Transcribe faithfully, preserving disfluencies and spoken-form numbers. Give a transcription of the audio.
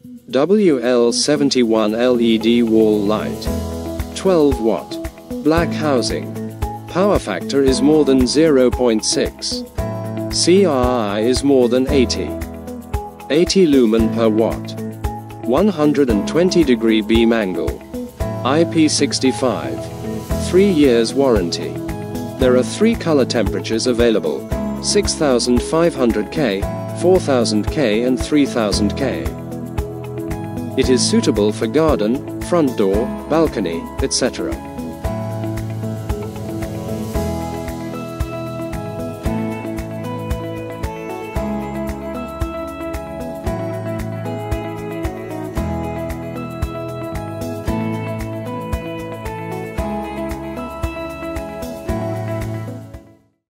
W L seventy-one L E D wall light. twelve watt. Black housing. Power factor is more than zero point six. C R I is more than eighty. eighty lumen per watt. one hundred twenty degree beam angle. I P sixty-five. three years warranty. There are three color temperatures available: six thousand five hundred K, four thousand K and three thousand K. It is suitable for garden, front door, balcony, et cetera.